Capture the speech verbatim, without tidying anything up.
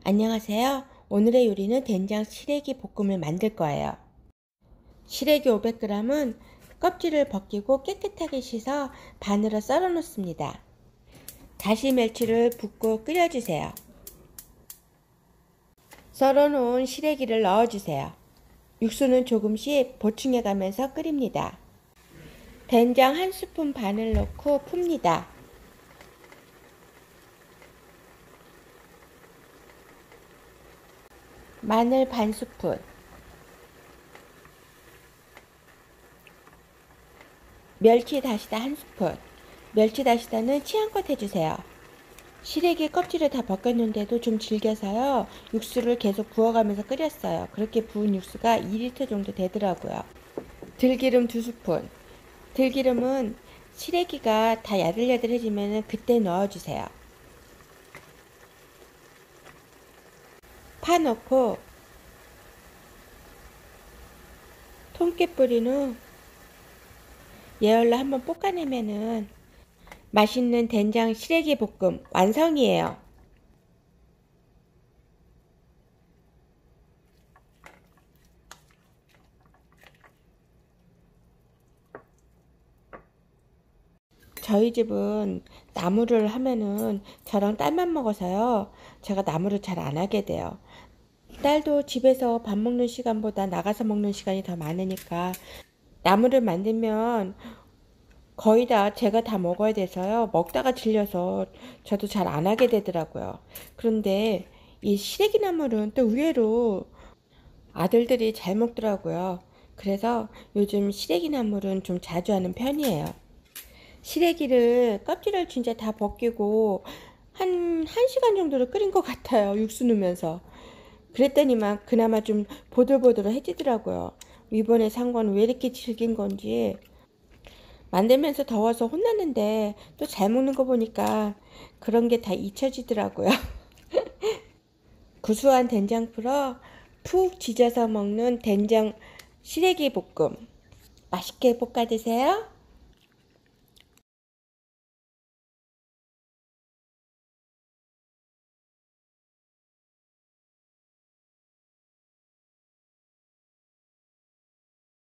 안녕하세요. 오늘의 요리는 된장 시래기 볶음을 만들 거예요. 시래기 오백 그램은 껍질을 벗기고 깨끗하게 씻어 반으로 썰어 놓습니다. 다시 멸치를 붓고 끓여주세요. 썰어 놓은 시래기를 넣어주세요. 육수는 조금씩 보충해 가면서 끓입니다. 된장 한 스푼 반을 넣고 풉니다. 마늘 반 스푼, 멸치 다시다 한 스푼. 멸치 다시다는 취향껏 해주세요. 시래기 껍질을 다 벗겼는데도 좀 질겨서요. 육수를 계속 부어가면서 끓였어요. 그렇게 부은 육수가 이 리터 정도 되더라고요. 들기름 두 스푼. 들기름은 시래기가 다 야들야들해지면 그때 넣어주세요. 파 넣고 통깨 뿌린 후 예열로 한번 볶아내면은 맛있는 된장 시래기 볶음 완성이에요. 저희 집은 나물을 하면은 저랑 딸만 먹어서요. 제가 나물을 잘 안 하게 돼요. 딸도 집에서 밥 먹는 시간보다 나가서 먹는 시간이 더 많으니까 나물을 만들면 거의 다 제가 다 먹어야 돼서요. 먹다가 질려서 저도 잘 안 하게 되더라고요. 그런데 이 시래기 나물은 또 의외로 아들들이 잘 먹더라고요. 그래서 요즘 시래기 나물은 좀 자주 하는 편이에요. 시래기를 껍질을 진짜 다 벗기고 한 1시간 정도를 끓인 것 같아요. 육수 넣으면서. 그랬더니만 그나마 좀 보들보들해지더라고요. 이번에 산 건 왜 이렇게 질긴 건지 만들면서 더워서 혼났는데 또 잘 먹는 거 보니까 그런 게 다 잊혀지더라고요. 구수한 된장 풀어 푹 지져서 먹는 된장 시래기 볶음 맛있게 볶아 드세요.